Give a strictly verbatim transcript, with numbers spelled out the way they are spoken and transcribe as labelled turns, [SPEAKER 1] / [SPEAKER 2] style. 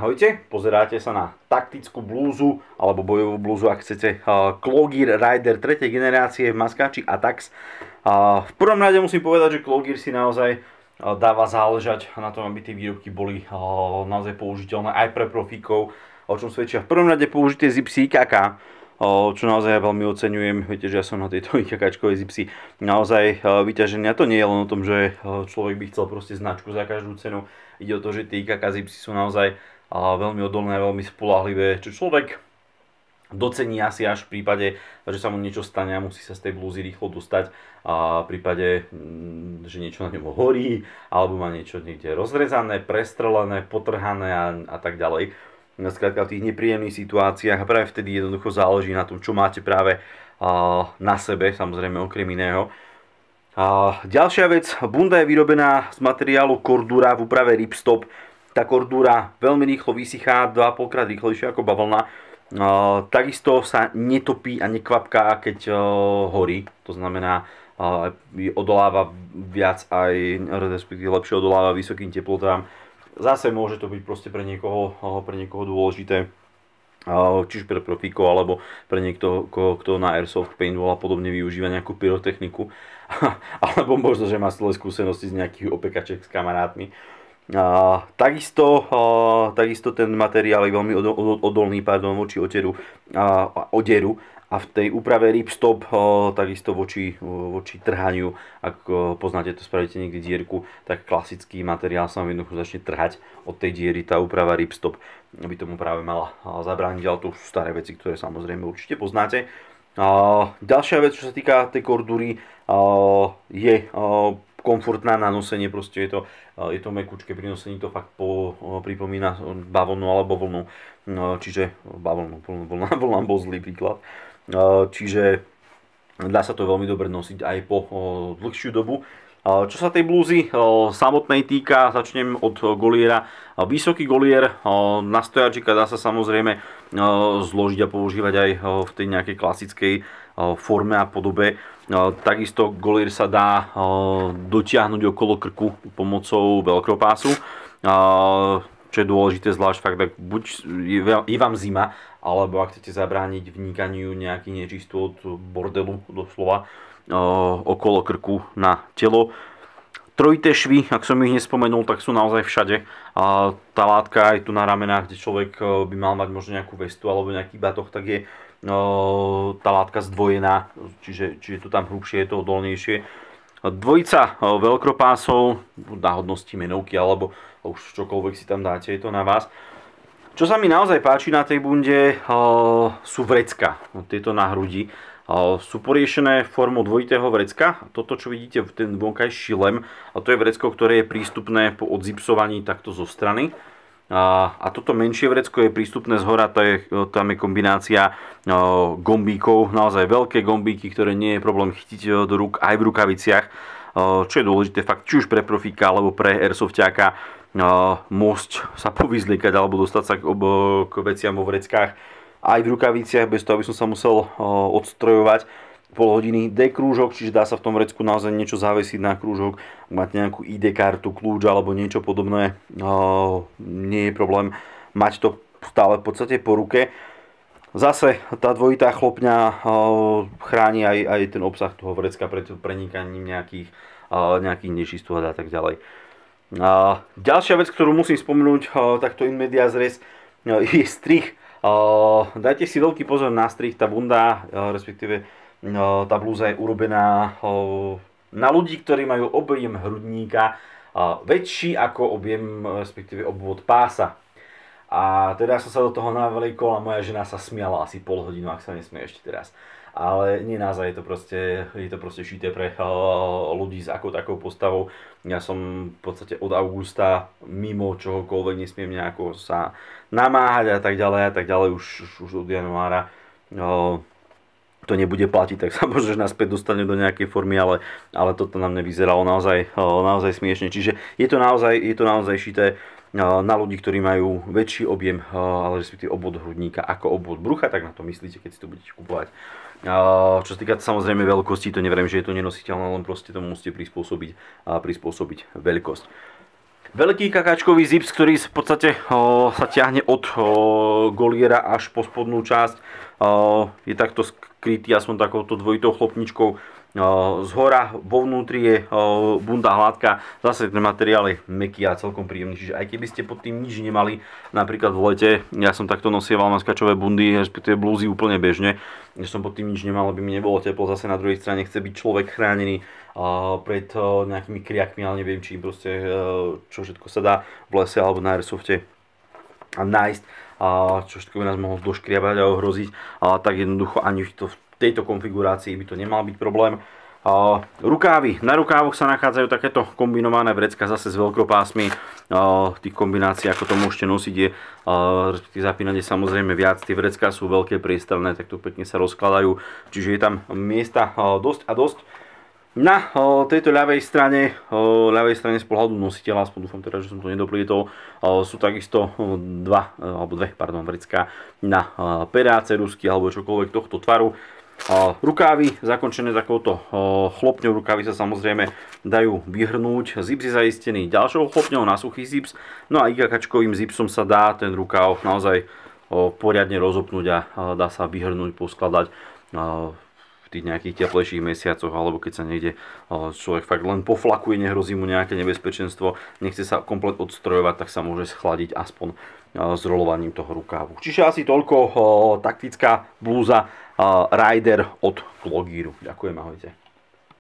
[SPEAKER 1] Ahojte, pozeráte sa na taktickú blúzu alebo bojovú blúzu, ak chcete, Cloggear Rider tretej generácie v maskáči Atax. V prvom rade musím povedať, že Cloggear si naozaj dáva záležať na tom, aby tie výrobky boli naozaj použiteľné aj pre profíkov, o čom svedčia v prvom rade použité zipsy í ká ká, čo naozaj ja veľmi oceňujem. Viete, že ja som na tejto IKKčkovej zipsy naozaj vyťažený. A to nie je len o tom, že človek by chcel proste značku za každú cenu. Ide o to, že tie í ká ká zipsy sú naozaj veľmi odolné, veľmi spoľahlivé, čo človek docení asi až v prípade, že sa mu niečo stane a musí sa z tej blúzy rýchlo dostať, a v prípade, že niečo na ňom horí alebo má niečo niekde rozrezané, prestrelené, potrhané a, a tak ďalej. Skrátka v tých nepríjemných situáciách, a práve vtedy jednoducho záleží na tom, čo máte práve na sebe, samozrejme okrem iného. A ďalšia vec, bunda je vyrobená z materiálu Cordura v úprave Ripstop. Tá Cordura veľmi rýchlo vysychá, dva a pol krát rýchlejšie ako bavlna. Uh, takisto sa netopí a nekvapká, keď uh, horí. To znamená, uh, odoláva viac aj, respektíve lepšie odoláva vysokým teplotám. Zase môže to byť proste pre niekoho, uh, pre niekoho dôležité. Uh, čiže pre profíkov, alebo pre niekto, ko, kto na Airsoft, Paintball a podobne využíva nejakú pyrotechniku. Alebo možno, že má svoje skúsenosti z nejakých opekaček s kamarátmi. Uh, takisto, uh, takisto ten materiál je veľmi odolný, pardon, voči oteru, uh, oderu, a v tej úprave Ripstop uh, takisto voči, uh, voči trhaniu. Ak uh, poznáte to, spravíte niekde dierku, tak klasický materiál sa vám jednoducho začne trhať od tej diery. Tá úprava Ripstop by tomu práve mala uh, zabrániť, ale to sú staré veci, ktoré samozrejme určite poznáte. Uh, ďalšia vec, čo sa týka tej Cordury, uh, je uh, komfortná na nosenie, proste je to, je to mekučké, pri nosení to fakt po, pripomína bavlnu alebo vlnu, čiže bavlnu, vlna, vlna bol zlý príklad, čiže dá sa to veľmi dobre nosiť aj po dlhšiu dobu. Čo sa tej blúzy samotnej týka, začnem od goliera. Vysoký golier na stojačika dá sa samozrejme zložiť a používať aj v tej nejakej klasickej forme a podobe. Takisto golier sa dá dotiahnuť okolo krku pomocou velcropásu, čo je dôležité zvlášť fakt, ak buď je vám zima, alebo ak chcete zabrániť vnikaniu nejakých nečistôt, bordelu doslova, okolo krku na telo. Trojité švy, ak som ich nespomenul, tak sú naozaj všade. Tá látka aj tu na ramenách, kde človek by mal mať možno nejakú vestu alebo nejaký batoh, tak je tá látka zdvojená, čiže, čiže to tam hrubšie, je to odolnejšie. Dvojica velcropásov, na hodnosti menovky alebo už čokoľvek si tam dáte, je to na vás. Čo sa mi naozaj páči na tej bunde, sú vrecka, tieto na hrudi. Sú poriešené formou dvojitého vrecka. Toto, čo vidíte, ten vonkajší lem, a to je vrecko, ktoré je prístupné po odzipsovaní takto zo strany. A, a toto menšie vrecko je prístupné zhora, to je, tam je kombinácia o, gombíkov, naozaj veľké gombíky, ktoré nie je problém chytiť do rúk aj v rukaviciach, o, čo je dôležité fakt, či už pre profíka alebo pre airsoftiaka, môcť sa povyzliekať alebo dostať sa k, ob, k veciam vo vreckách aj v rukaviciach, bez toho, aby som sa musel o, odstrojovať pol hodiny. D-krúžok, čiže dá sa v tom vrecku naozaj niečo zavesiť na krúžok. Ak máte nejakú í dé kartu, kľúč alebo niečo podobné, o, nie je problém mať to stále v podstate po ruke. Zase tá dvojitá chlopňa o, chráni aj, aj ten obsah toho vrecka pred prenikaním nejakých, o, nejakých nečistôt a tak ďalej. O, ďalšia vec, ktorú musím spomenúť, o, takto in medias res, o, je strih. O, dajte si veľký pozor na strih, tá bunda, o, respektíve tá blúza je urobená na ľudí, ktorí majú objem hrudníka väčší ako objem, respektíve obvod pása. A teda som sa do toho navliekol a moja žena sa smiala asi pol hodinu, ak sa nesmie ešte teraz. Ale nie, naozaj je to proste, je to proste šité pre ľudí s ako takou postavou. Ja som v podstate od augusta mimo čohokoľvek, nesmiem nejako sa namáhať a tak ďalej a tak ďalej, už, už od januára to nebude platiť, tak sa možno naspäť dostane do nejakej formy, ale, ale toto nám nevyzeralo naozaj, naozaj smiešne. Čiže je to naozaj, je to naozaj šité na ľudí, ktorí majú väčší objem, ale respektíve obvod hrudníka ako obvod brucha, tak na to myslíte, keď si to budete kupovať. Čo sa týka samozrejme veľkosti, to neverím, že je to nenositeľné, len proste tomu musíte prispôsobiť, prispôsobiť veľkosť. Veľký kakáčkový zips, ktorý v podstate o, sa ťahne od o, goliera až po spodnú časť. O, je takto skrytý aspoň takouto dvojitou chlopničkou. Z hora, vo vnútri je o, bunda hladká, zase ten materiál je mäkký a celkom príjemný, čiže aj keby ste pod tým nič nemali, napríklad v lete, ja som takto nosieval maskačové bundy, respektíve blúzy úplne bežne, že som pod tým nič nemal, aby mi nebolo teplo, zase na druhej strane chce byť človek chránený o, pred o, nejakými kriakmi, ale neviem, či proste o, čo všetko sa dá v lese alebo na airsofte a nájsť, a čo všetko by nás mohlo doškriabať a ohroziť, a tak jednoducho ani to v tejto konfigurácii by to nemal byť problém. Uh, rukávy. Na rukávoch sa nachádzajú takéto kombinované vrecka zase s veľkopásmi. Uh, tých kombinácií, ako to môžete nosiť, je uh, zapínanie samozrejme viac. Tie vrecká sú veľké, priestranné, tak to pekne sa rozkladajú. Čiže je tam miesta uh, dosť a dosť. Na uh, tejto ľavej strane, uh, ľavej strane z pohľadu nositeľa, aspoň dúfam teda, že som to nedoplietol, uh, sú takisto uh, dva, uh, alebo dve, pardon, vrecká na uh, peráce, rusky alebo čokoľvek tohto tvaru. Rukávy zakončené takouto chlopňou, rukávy sa samozrejme dajú vyhrnúť. Zips je zaistený ďalšou chlopňou na suchý zips, no a IKAčkovým zipsom sa dá ten rukáv naozaj poriadne rozopnúť a dá sa vyhrnúť, poskladať v tých nejakých teplejších mesiacoch, alebo keď sa niekde človek fakt len poflakuje, nehrozí mu nejaké nebezpečenstvo, nechce sa komplet odstrojovať, tak sa môže schladiť aspoň s rolovaním toho rukávu. Čiže asi toľko taktická blúza Rider od Cloggearu. Ďakujem, ahojte.